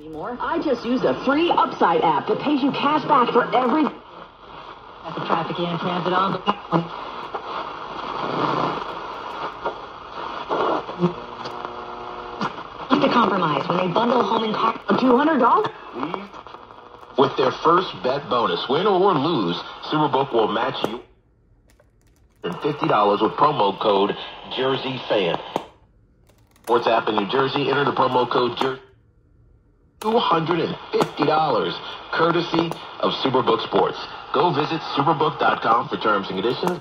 Anymore. I just used a free Upside app that pays you cash back for every... At the traffic and transit on the... To compromise when they bundle home and car... $200? With their first bet bonus, win or lose, Superbook will match you $50 with promo code JerseyFan. Sports app in New Jersey, enter the promo code Jersey. $250, courtesy of Superbook Sports. Go visit superbook.com for terms and conditions.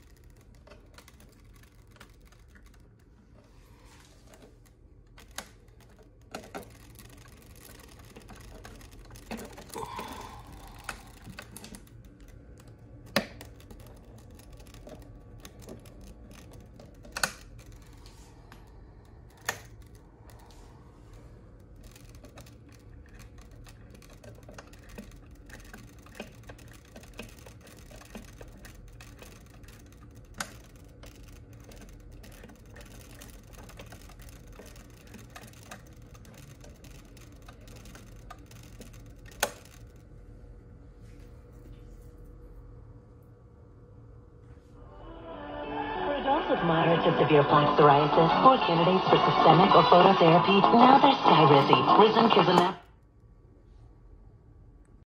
Adults with moderate to severe plaque psoriasis or candidates for systemic or phototherapy, now there's Skyrizi, Rizonkizumab.